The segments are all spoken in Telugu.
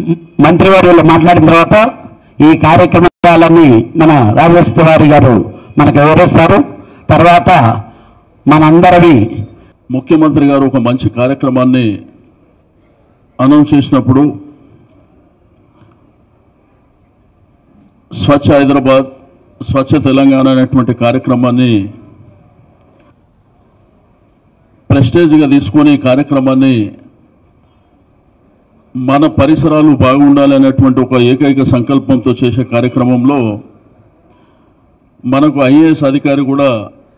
మంత్రివర్యులు మాట్లాడిన తర్వాత ఈ కార్యక్రమాలన్నీ మన రాజేష్ తివారీ గారు మనకు వివరిస్తారు. తర్వాత మనందరివి ముఖ్యమంత్రి గారు ఒక మంచి కార్యక్రమాన్ని అనౌన్స్ చేసినప్పుడు స్వచ్ఛ హైదరాబాద్ స్వచ్ఛ తెలంగాణ అనేటువంటి కార్యక్రమాన్ని ప్రెస్టేజ్గా తీసుకొని కార్యక్రమాన్ని మన పరిసరాలు బాగుండాలి అనేటువంటి ఒక ఏకైక సంకల్పంతో చేసే కార్యక్రమంలో మనకు ఐఏఎస్ అధికారి కూడా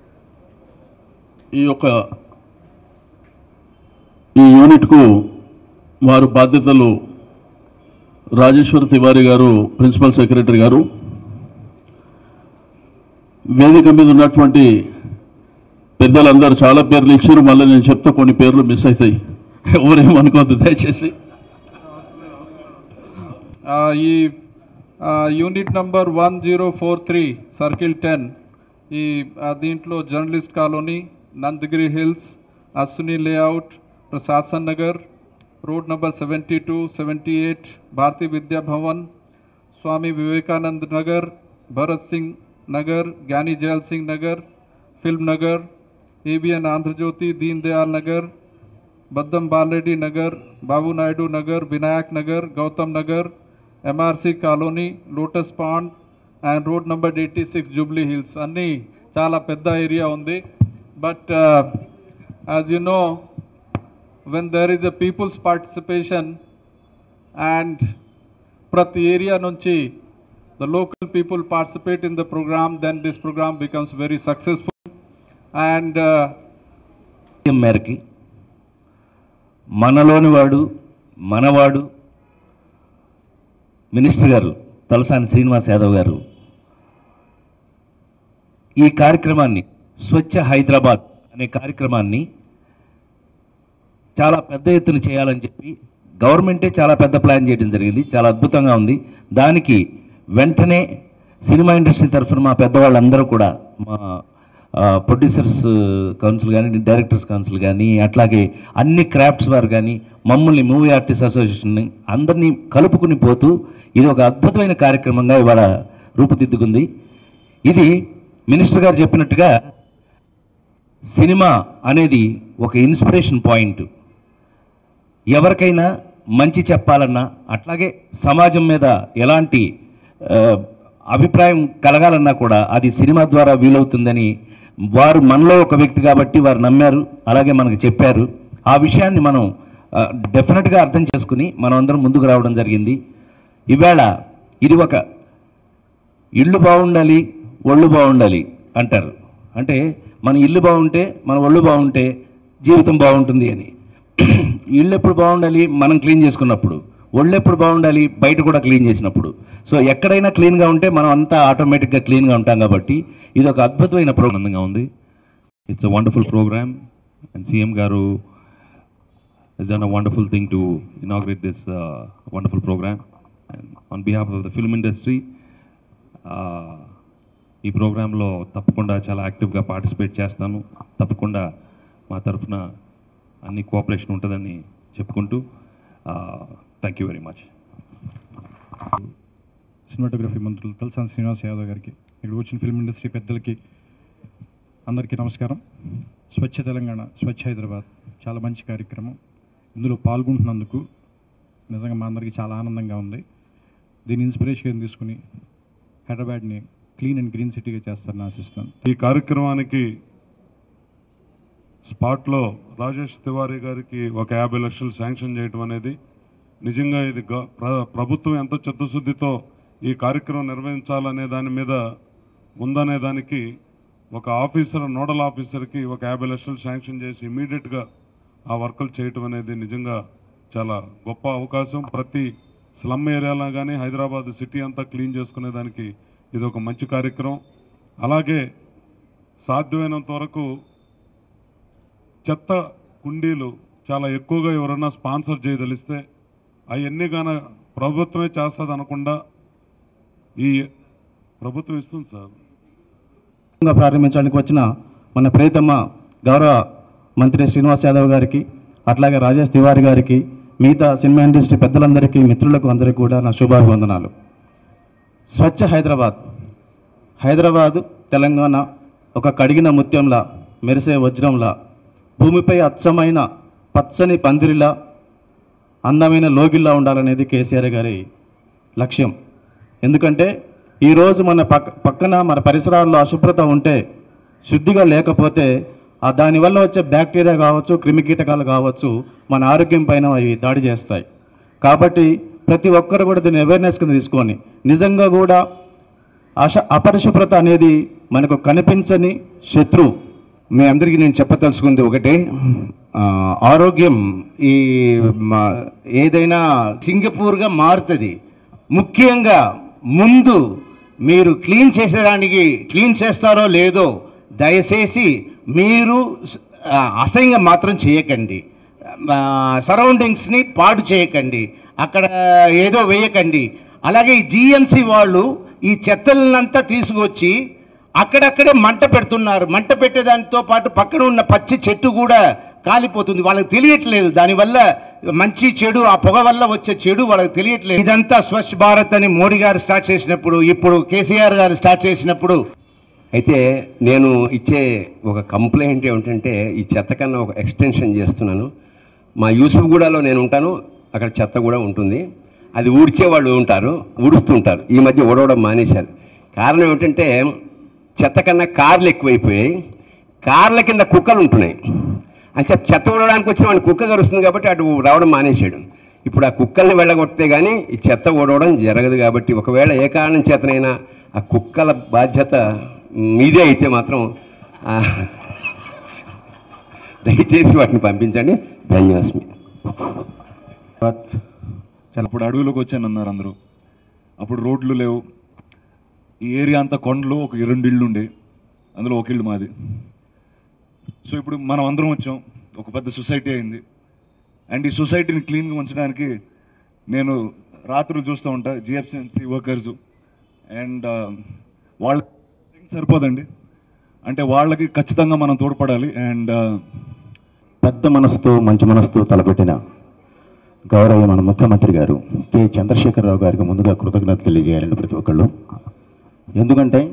ఈ యూనిట్కు వారు బాధ్యతలు రాజేశ్వర్ తివారీ గారు ప్రిన్సిపల్ సెక్రటరీ గారు వేదిక మీద ఉన్నటువంటి పెద్దలందరూ చాలా పేర్లు ఇచ్చారు. మళ్ళీ నేను చెప్తే కొన్ని పేర్లు మిస్ అవుతాయి, ఎవరేమనుకోవద్దు దయచేసి. ఈ యూనిట్ నంబర్ 1043 సర్కిల్ 10 ఈ దీంట్లో journalist colony, Nandagiri hills, Ashwini layout, Prashasan Nagar, road number 72, 78, Bharatiya Vidya Bhavan, Swami Vivekanand Nagar, Bharat Singh Nagar, Gyani Zail Singh Nagar, film Nagar, ABN Andhra Jyothi, Deendayal Nagar, Baddam Balreddy Nagar, Babu Naidu Nagar, Vinayak Nagar, Gautam Nagar, MRC colony, lotus pond and road number 86 Jubilee Hills. अन्नी चाला पेद्दा एरिया उंदी. But as you know, when there is a people's participation and prati area nunchi the local people participate in the program, then this program becomes very successful. And మేరకి మనలోని వాడు మనవాడు మినిస్టర్ గారు తలసాని శ్రీనివాస్ యాదవ్ గారు ఈ కార్యక్రమాన్ని స్వచ్ఛ హైదరాబాద్ అనే కార్యక్రమాన్ని చాలా పెద్ద ఎత్తున చేయాలని చెప్పి గవర్నమెంటే చాలా పెద్ద ప్లాన్ చేయడం జరిగింది. చాలా అద్భుతంగా ఉంది. దానికి వెంటనే సినిమా ఇండస్ట్రీ తరఫున మా పెద్దవాళ్ళందరూ కూడా, మా ప్రొడ్యూసర్స్ కౌన్సిల్ కానీ, డైరెక్టర్స్ కౌన్సిల్ కానీ, అట్లాగే అన్ని క్రాఫ్ట్స్ వారు కానీ, మమ్మల్ని మూవీ ఆర్టిస్ట్ అసోసియేషన్ని అందరినీ కలుపుకుని పోతూ ఇది ఒక అద్భుతమైన కార్యక్రమంగా ఇవాళ రూపుదిద్దుకుంది. ఇది మినిస్టర్ గారు చెప్పినట్టుగా సినిమా అనేది ఒక ఇన్స్పిరేషన్ పాయింట్. ఎవరికైనా మంచి చెప్పాలన్నా, అట్లాగే సమాజం మీద ఎలాంటి అభిప్రాయం కలగాలన్నా కూడా అది సినిమా ద్వారా వీలవుతుందని వారు మనలో ఒక వ్యక్తి కాబట్టి వారు నమ్మారు, అలాగే మనకు చెప్పారు. ఆ విషయాన్ని మనం డెఫినెట్గా అర్థం చేసుకుని మనం అందరం ముందుకు రావడం జరిగింది. ఈవేళ ఇది ఒక ఇల్లు బాగుండాలి, ఒళ్ళు బాగుండాలి అంటారు. అంటే మన ఇల్లు బాగుంటే, మన ఒళ్ళు బాగుంటే జీవితం బాగుంటుంది అని. ఇల్లు ఎప్పుడు బాగుండాలి? మనం క్లీన్ చేసుకున్నప్పుడు. ఒళ్ళు ఎప్పుడు బాగుండాలి? బయట కూడా క్లీన్ చేసినప్పుడు. సో ఎక్కడైనా క్లీన్గా ఉంటే మనం అంతా ఆటోమేటిక్గా క్లీన్గా ఉంటాం కాబట్టి ఇది ఒక అద్భుతమైన ప్రోగ్రామ్గా ఉంది. It's a wonderful programme and CM గారు has done a wonderful thing to inaugurate this wonderful program. And on behalf of the film industry, ఈ ప్రోగ్రాంలో తప్పకుండా చాలా యాక్టివ్గా పార్టిసిపేట్ చేస్తాను. తప్పకుండా మా తరఫున అన్ని కోఆపరేషన్ ఉంటుందని చెప్పుకుంటూ thank you very much. Cinematography మంత్రులు తలసాని శ్రీనివాస్ యాదవ్ గారికి, ఇక్కడ వచ్చిన ఫిల్మ్ ఇండస్ట్రీ పెద్దలకి అందరికీ నమస్కారం. స్వచ్ఛ తెలంగాణ స్వచ్ఛ హైదరాబాద్ చాలా మంచి కార్యక్రమం. ఇందులో పాల్గొంటున్నందుకు నిజంగా మా అందరికీ చాలా ఆనందంగా ఉంది. దీన్ని ఇన్స్పిరేషన్ తీసుకుని హైదరాబాద్ని క్లీన్ అండ్ గ్రీన్ సిటీగా చేస్తారని ఆశిస్తున్నాను. ఈ కార్యక్రమానికి స్పాట్లో రాజేష్ తివారీ గారికి ఒక 50 లక్షలు శాంక్షన్ చేయడం అనేది నిజంగా ఇది ప్రభుత్వం ఎంత చిత్తశుద్ధితో ఈ కార్యక్రమం నిర్వహించాలనే దాని మీద ఉందనే దానికి ఒక ఆఫీసర్, నోడల్ ఆఫీసర్కి ఒక 50 లక్షలు శాంక్షన్ చేసి ఇమీడియట్గా ఆ వర్కులు చేయటం అనేది నిజంగా చాలా గొప్ప అవకాశం. ప్రతి స్లమ్ ఏరియాలో కానీ హైదరాబాద్ సిటీ అంతా క్లీన్ చేసుకునే దానికి ఇది ఒక మంచి కార్యక్రమం. అలాగే సాధ్యమైనంత వరకు చెత్త కుండీలు చాలా ఎక్కువగా ఎవరైనా స్పాన్సర్ చేయదలిస్తే అవన్నీ కానీ ప్రభుత్వమే చేస్తుంది అనకుండా ఈ ప్రభుత్వం ఇస్తుంది సార్. ప్రారంభించడానికి వచ్చిన మన ప్రియతమ గౌరవ మంత్రి శ్రీనివాస్ యాదవ్ గారికి, అట్లాగే రాజేష్ తివారీ గారికి, మిగతా సినిమా ఇండస్ట్రీ పెద్దలందరికీ, మిత్రులకు అందరికీ కూడా నా శుభాభివందనాలు. స్వచ్ఛ హైదరాబాద్. హైదరాబాద్ తెలంగాణ ఒక కడిగిన ముత్యంలా, మెరిసే వజ్రంలా, భూమిపై అచ్చమైన పచ్చని పందిరిలా, అందమైన లోగిల్లా ఉండాలనేది కేసీఆర్ గారి లక్ష్యం. ఎందుకంటే ఈరోజు మన పక్కన మన పరిసరాల్లో అశుభ్రత ఉంటే, శుద్ధిగా లేకపోతే దానివల్ల వచ్చే బ్యాక్టీరియా కావచ్చు, క్రిమికీటకాలు కావచ్చు, మన ఆరోగ్యం పైన అవి దాడి చేస్తాయి. కాబట్టి ప్రతి ఒక్కరు కూడా దీన్ని అవేర్నెస్ కింద తీసుకొని, నిజంగా కూడా అపరిశుభ్రత అనేది మనకు కనిపించని శత్రువు. మీ అందరికీ నేను చెప్పదలుచుకుంది ఒకటే, ఆరోగ్యం ఏదైనా సింగపూర్గా మారుతుంది. ముఖ్యంగా ముందు మీరు క్లీన్ చేస్తారో లేదో దయచేసి మీరు అసహ్యంగా మాత్రం చేయకండి. సరౌండింగ్స్ని పాడు చేయకండి, అక్కడ ఏదో వేయకండి. అలాగే ఈ జిఎంసి వాళ్ళు ఈ చెత్తలంతా తీసుకొచ్చి అక్కడక్కడే మంట పెడుతున్నారు. మంట పెట్టేదానితో పాటు పక్కన ఉన్న పచ్చి చెట్టు కూడా కాలిపోతుంది. వాళ్ళకి తెలియట్లేదు దానివల్ల మంచి చెడు, ఆ పొగ వల్ల వచ్చే చెడు వాళ్ళకి తెలియట్లేదు. ఇదంతా స్వచ్ఛ భారత్ అని మోడీ గారు స్టార్ట్ చేసినప్పుడు, ఇప్పుడు కేసీఆర్ గారు స్టార్ట్ చేసినప్పుడు. అయితే నేను ఇచ్చే ఒక కంప్లైంట్ ఏమిటంటే, ఈ చెత్త కన్నా ఒక ఎక్స్టెన్షన్ చేస్తున్నాను. మా యూసుఫ్గూడలో నేను ఉంటాను, అక్కడ చెత్త కూడా ఉంటుంది. అది ఊడ్చే వాళ్ళు ఉంటారు, ఊడుస్తుంటారు. ఈ మధ్య ఊడవడం మానేశారు. కారణం ఏమిటంటే, చెత్త కన్నా కార్లు ఎక్కువైపోయాయి, కార్ల కింద కుక్కలు ఉంటున్నాయి. అంటే చెత్త ఊడడానికి వచ్చిన వాడిని కుక్క కరుస్తుంది కాబట్టి అటు రావడం మానేశాడు. ఇప్పుడు ఆ కుక్కల్ని వెళ్ళగొడితే కానీ ఈ చెత్త ఊడవడం జరగదు. కాబట్టి ఒకవేళ ఏ కారణం చేతనైనా ఆ కుక్కల బాధ్యత మీదే అయితే మాత్రం దయచేసి వాటిని పంపించండి. ధన్యవాస్మి. చాలా ఇప్పుడు అడవులకు వచ్చానన్నారు అందరూ. అప్పుడు రోడ్లు లేవు, ఈ ఏరియా అంతా కొండలు, ఒక 2 ఇళ్ళు ఉండే, అందులో ఒక ఇల్లు మాది. సో ఇప్పుడు మనం అందరం వచ్చాం, ఒక పెద్ద సొసైటీ అయింది. అండ్ ఈ సొసైటీని క్లీన్గా ఉంచడానికి నేను రాత్రులు చూస్తూ ఉంటా జిఎఫ్సిఎంసి వర్కర్స్. అండ్ వాళ్ళ సరిపోదండి, అంటే వాళ్ళకి ఖచ్చితంగా మనం తోడ్పడాలి. అండ్ పెద్ద మనసుతో, మంచి మనసుతో తలపెట్టిన గౌరవ మన ముఖ్యమంత్రి గారు కె చంద్రశేఖరరావు గారికి ముందుగా కృతజ్ఞతలు తెలియజేయాలండి ప్రతి ఒక్కళ్ళు. ఎందుకంటే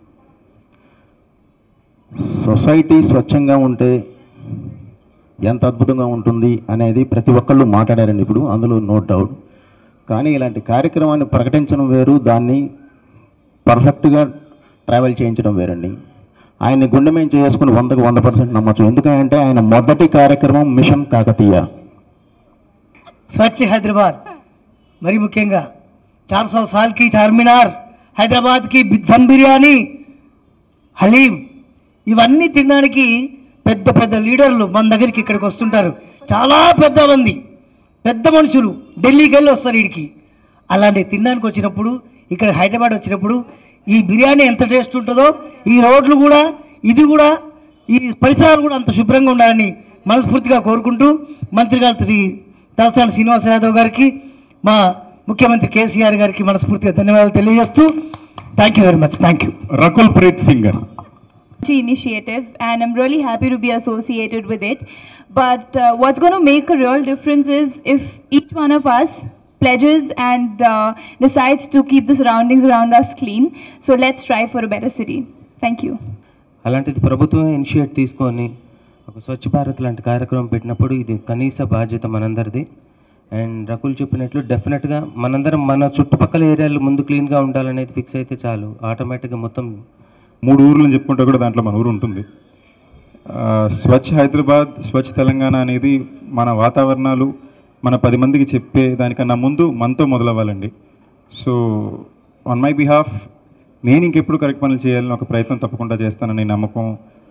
సొసైటీ స్వచ్ఛంగా ఉంటే ఎంత అద్భుతంగా ఉంటుంది అనేది ప్రతి ఒక్కళ్ళు మాట్లాడారండి ఇప్పుడు, అందులో నో డౌట్. కానీ ఇలాంటి కార్యక్రమాన్ని ప్రకటించడం వేరు, దాన్ని పర్ఫెక్ట్గా ట్రావెల్ చేయించడం వేరండి. ఆయన్ని గుండె మీద చేసుకుని 100కు 100% నమ్మచ్చు. ఎందుకంటే ఆయన మొదటి కార్యక్రమం మిషన్ కాకతీయ. స్వచ్ఛ హైదరాబాద్, మరి ముఖ్యంగా 400 సాల్కి చార్మినార్, హైదరాబాద్కి దమ్ బిర్యానీ, హలీం, ఇవన్నీ తినడానికి పెద్ద పెద్ద లీడర్లు మన దగ్గరికి ఇక్కడికి వస్తుంటారు. చాలా పెద్ద మంది, పెద్ద మనుషులు ఢిల్లీకి వెళ్ళి వస్తారు వీడికి. అలాంటి తినడానికి వచ్చినప్పుడు, ఇక్కడ హైదరాబాద్ వచ్చినప్పుడు ఈ బిర్యానీ ఎంత టేస్ట్ ఉంటుందో, ఈ రోడ్లు కూడా, ఇది కూడా, ఈ పరిసరాలు కూడా అంత శుభ్రంగా ఉండాలని మనస్ఫూర్తిగా కోరుకుంటూ, మంత్రి గారు శ్రీ తలసాని శ్రీనివాస్ యాదవ్ గారికి, మా ముఖ్యమంత్రి కేసీఆర్ గారికి మనస్ఫూర్తిగా ధన్యవాదాలు తెలియజేస్తూ, thank you very much. Thank you. Rakul Preet సింగర్ initiative, and I'm really happy to be associated with it. But what's going to make a real difference is if each one of us pledges and decides to keep the surroundings around us clean. So let's strive for a better city. Thank you. అలాంటిది ప్రభుత్వం ఇనిషియేట్ తీసుకొని ఒక స్వచ్ఛ భారత్ లాంటి కార్యక్రమం పెట్టినప్పుడు ఇది కనీస బాధ్యత మనందరిది. అండ్ రకుల్ చెప్పినట్లు డెఫినెట్గా మనందరం మన చుట్టుపక్కల ఏరియాలు ముందు క్లీన్గా ఉండాలనేది ఫిక్స్ అయితే చాలు, ఆటోమేటిక్గా మొత్తం 3 ఊర్లను చెప్పుకుంటే కూడా దాంట్లో మన ఊరు ఉంటుంది. స్వచ్ఛ హైదరాబాద్, స్వచ్ఛ తెలంగాణ అనేది మన వాతావరణాలు మన 10 మందికి చెప్పే దానికన్నా ముందు మనతో మొదలవ్వాలండి. సో ఆన్ మై బిహాఫ్ నేను ఇంకెప్పుడు కరెక్ట్ పనులు చేయాలని ఒక ప్రయత్నం తప్పకుండా చేస్తానని నమ్మకం.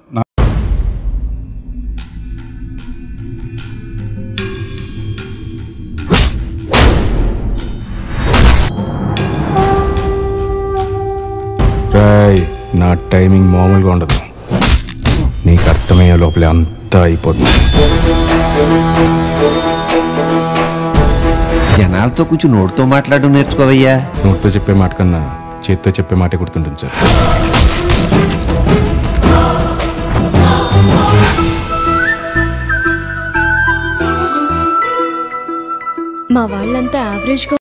నా టైమింగ్ మామూలుగా ఉండదు, నీకు అర్థమయ్యే లోపలే అంతా అయిపోతుంది. జనాలతో కొంచెం నోటితో మాట్లాడడం నేర్చుకోవయ్యా. నోటితో చెప్పే మాట కన్నా చేతితో చెప్పే మాటే గుర్తుంటుంది సార్. మా వాళ్ళంతా యావరేజ్గా